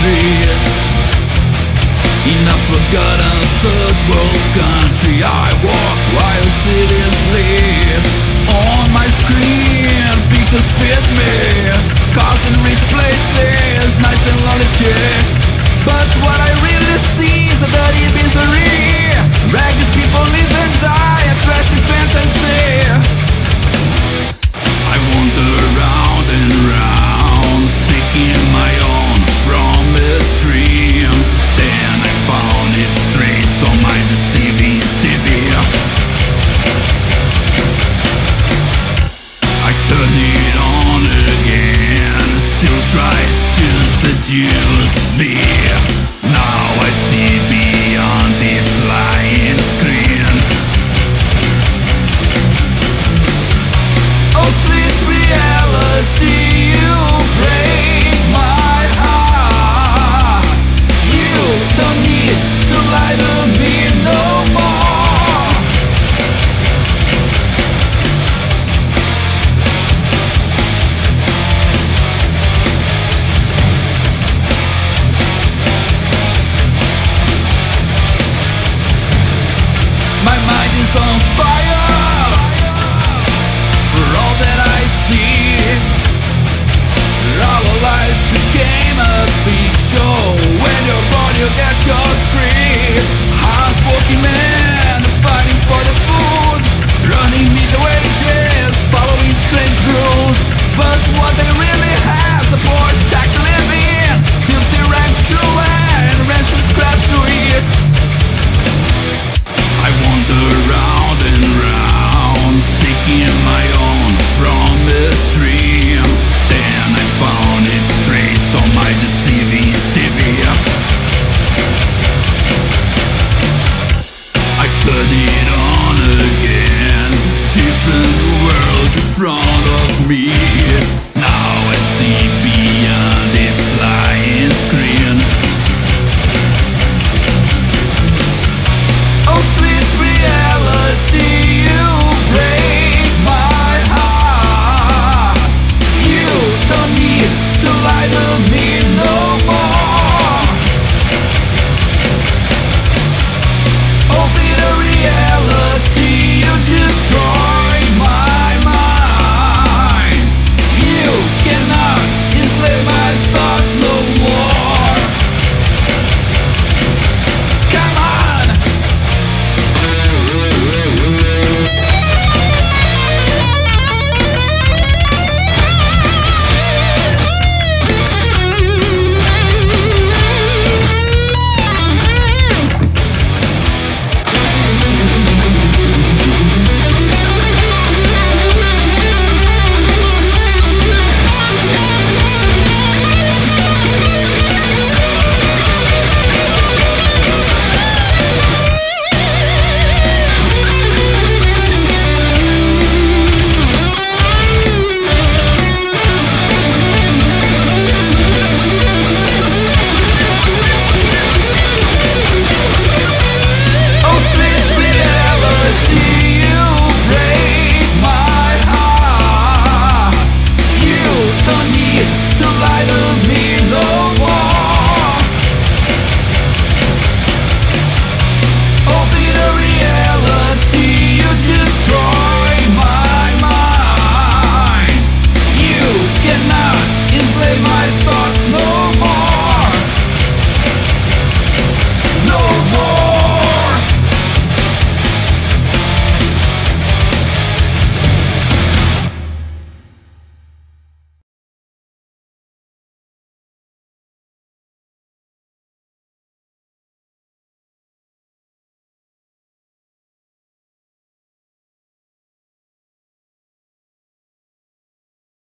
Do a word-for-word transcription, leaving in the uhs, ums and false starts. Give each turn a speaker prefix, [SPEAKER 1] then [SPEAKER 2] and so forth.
[SPEAKER 1] streets. In a forgotten third world country, I walk while city sleeps. On my screen, pictures fit me, cars in rich places, nice and lonely chicks. But what I really see is a dirty misery. Ragged people live and die, a trashy fantasy. I wander round and round, seeking my own promised dream. Then I found its trace on my deceiving T V. I turn it on again, still tries to seduce me. Now I see beyond its lying screen. Oh sweet reality, you break my heart. You don't need to lie to me no more. My mind is on fire for all that I see. Our lives became a big show. When you're born you get your script. Hard-working men fighting for the food, running middle wages, following strange rules. But what they really have is a poor shack to live in, filthy rags to wear and rancid scraps to eat. I wander round and round, seeking my own promised dream. Then I found its trace on my deceiving T V. I turn it on again, different world in front of me.